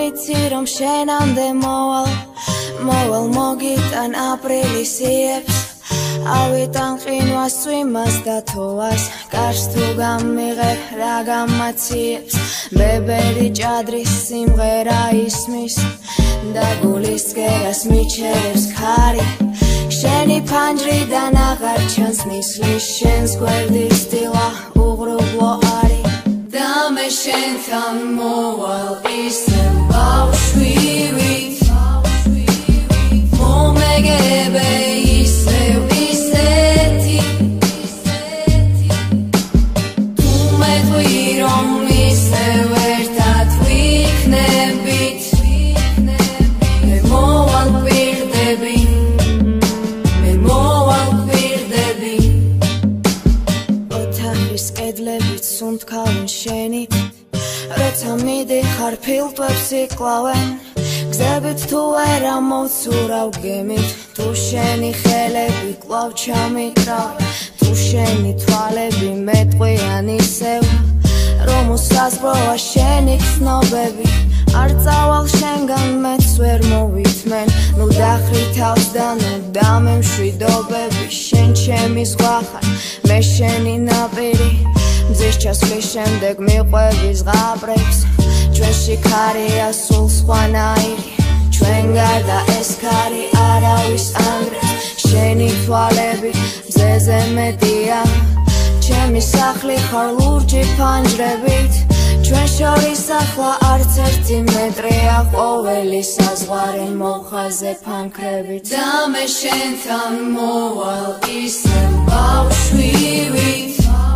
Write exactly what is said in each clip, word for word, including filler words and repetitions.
ვიცი რომ შენამდე მოვალ მოვალ მოგიტან აპრილის იებს ავიტან ყინვას წვიმას და თოვას კარს თუ გამიღებ რა გამაციებს ბებერი ჭადრის სიმღერა ისმის და გულის კერას მიჩერებს ქარი შენი ფანჯრიდან აღარ ჩანს ნისლის შენს გვერდის დილა უღრუბლო არის და მე შენთან მოვალ ისევ ბავშვივით მომეგებე ისევ ისეთი თუ მეტყვი რომ ისევ ერთად ვიქნებით მე მოვალ გვირდები მე მოვალ გვირდები ოთახის კედლებით სუნთქავენ შენით როცა მიდიხარ ფილტვებს იკლავენ გზებით თუ ვერ ამოცურავ გემით თუ შენი ხელები კვლავ ჩამიკრავ თუ შენი თვალები მეტყვიან ისევ რომ უსაზღვროა შენი ცნობები არ წავალ შენგან მეც ვერ მოვითმენ ნუ დახრი თავს და ნუ დამე მშვიდობები შენ ჩემი ზღვა ხარ მე შენი ნაპირი მზის ჩასვლის შემდეგ მიყვები ზღაპრებს ჩვენში ქარია სულ სხვანაირი ჩვენ გარდა ეს ქარი არავის ანგრევს შენი თვალები მზეზე მეტია ჩემი სახლი ხარ ლურჯი ფანჯრებით ჩვენ შორის ახლა არც ერთი მეტრია ყოველი საზღვარი მოხაზე ფანქრებით და მე შენთან მოვალ ისევ ბავშვივით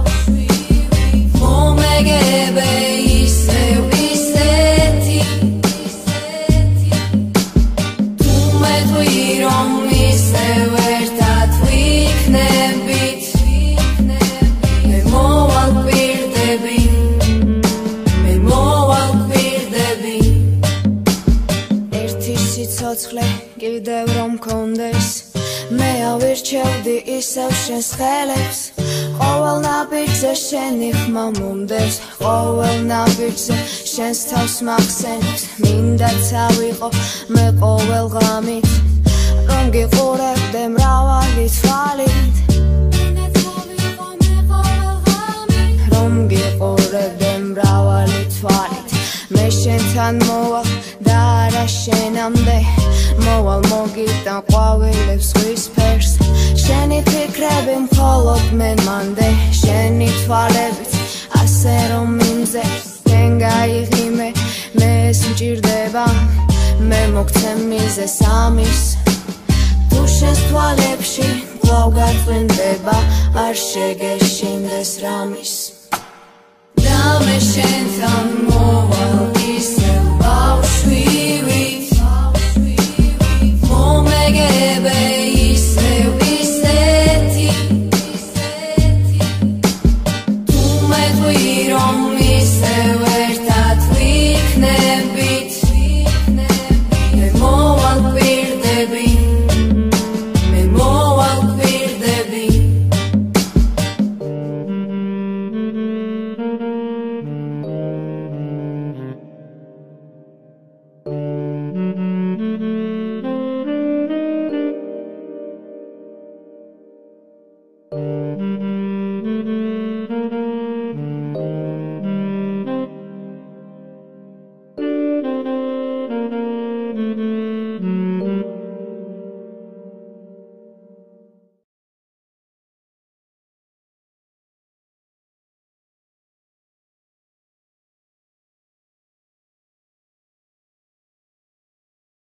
მომეგებე ისევ ისეთი თუ მეტყვი რომ ისევ ერთად ვიქნებით მე მოვალ გვირდები მე მოვალ გვირდები ერთი სიცოცხლე კიდევ რომ მქონდეს მე ავირჩევდი ისევ შენს ხელებს ყოველ ნაბიჯზე შენი ხმა მომდევს ყოველ ნაბიჯზე შენს თავს მახსენებს მინდა წავიყო მე ყოველ ღამით რომ გიყურებდე მრავალი თვალით რომ გიყურებდე მრავალი თვალით მე შენთან მოვალ და არა შენამდე მოვალ მოგიტან ყვავილებს ზღვის ფერს შენი ფიქრები მხოლოდ მე მანდე შენი თვალებით ასე რომ მიმზერს შენ გაიღიმე მე ეს მჭირდება მე მოგცემ მიზეს ამის თუ შენს თვალებში კვლავ გაწვიმდება არ შეგეშინდეს რამის და მე შენთან მოვალ